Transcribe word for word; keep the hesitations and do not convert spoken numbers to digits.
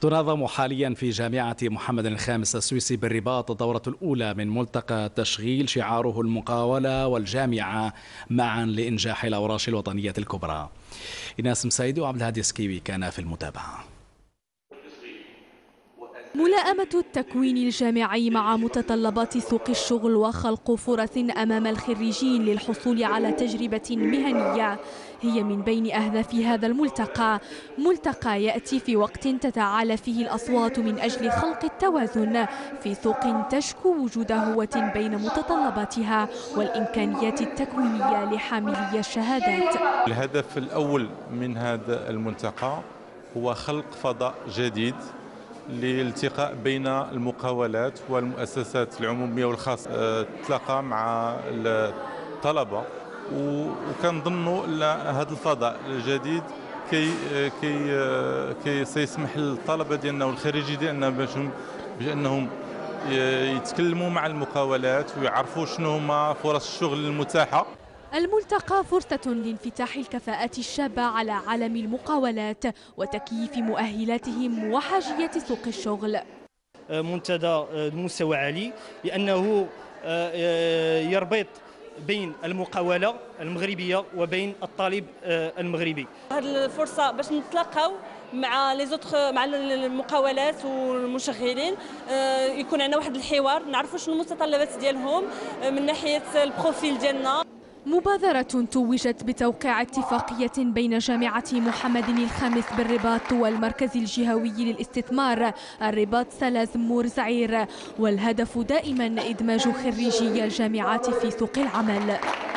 تنظم حاليا في جامعة محمد الخامس السويسي بالرباط الدورة الأولى من ملتقى تشغيل شعاره المقاولة والجامعة معا لإنجاح الأوراش الوطنية الكبرى. إناس مسايد وعبد الهادي السكيوي كان في المتابعة. ملائمة التكوين الجامعي مع متطلبات سوق الشغل وخلق فرص أمام الخريجين للحصول على تجربة مهنية هي من بين أهداف هذا الملتقى. ملتقى يأتي في وقت تتعالى فيه الأصوات من أجل خلق التوازن في سوق تشكو وجود هوة بين متطلباتها والإمكانيات التكوينية لحاملي الشهادات. الهدف الأول من هذا الملتقى هو خلق فضاء جديد للالتقاء بين المقاولات والمؤسسات العمومية والخاصة، تلاقى مع الطلبة وكنظنوا هذا الفضاء الجديد كي كي كي سيسمح للطلبة ديالنا والخريجي ديالنا باش بأنهم يتكلموا مع المقاولات ويعرفوا شنو هما فرص الشغل المتاحة. الملتقى فرصة لانفتاح الكفاءات الشابة على عالم المقاولات وتكييف مؤهلاتهم وحاجية سوق الشغل. منتدى مستوى عالي لأنه يربط بين المقاولة المغربية وبين الطالب المغربي. هذه الفرصة باش نتلاقاو مع لي زوتر مع المقاولات والمشغلين، يكون عندنا واحد الحوار نعرفوا شنو المتطلبات ديالهم من ناحية البروفيل ديالنا. مبادرة توجت بتوقيع اتفاقية بين جامعة محمد الخامس بالرباط والمركز الجهوي للاستثمار الرباط سلازمور زعير، والهدف دائما إدماج خريجي الجامعات في سوق العمل.